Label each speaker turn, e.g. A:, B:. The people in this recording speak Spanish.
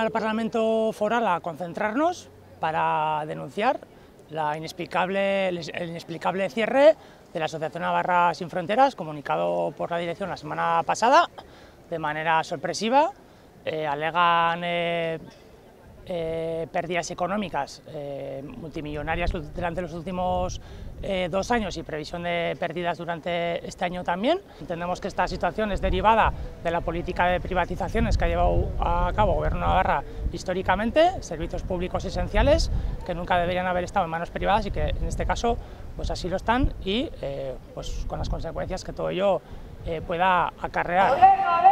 A: al Parlamento Foral a concentrarnos para denunciar el inexplicable cierre de la Asociación Navarra Sin Fronteras, comunicado por la dirección la semana pasada de manera sorpresiva. Alegan pérdidas económicas multimillonarias durante los últimos 2 años y previsión de pérdidas durante este año también. Entendemos que esta situación es derivada de la política de privatizaciones que ha llevado a cabo el Gobierno de Navarra históricamente, servicios públicos esenciales que nunca deberían haber estado en manos privadas y que en este caso pues así lo están, y pues con las consecuencias que todo ello pueda acarrear.